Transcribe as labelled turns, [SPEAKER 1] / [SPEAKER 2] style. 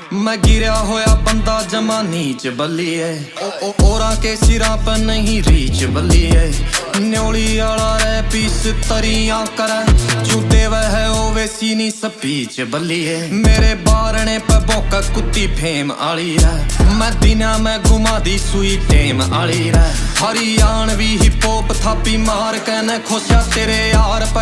[SPEAKER 1] मैं गिरा होया बंदा जमा नीच बल्लिए ओरा के सिरा पर नहीं रीच बल्लिए न्योली आला रे पीस तरियां करे झूठे वह ओवे सीनी स्पीच बल्लिए मेरे बारने पे बोका कुत्ती फेम आली है मैं दिना में घुमा दी सुई टेम आली है हरियाणवी हिप हॉप थापी मार के न खोसा तेरे यार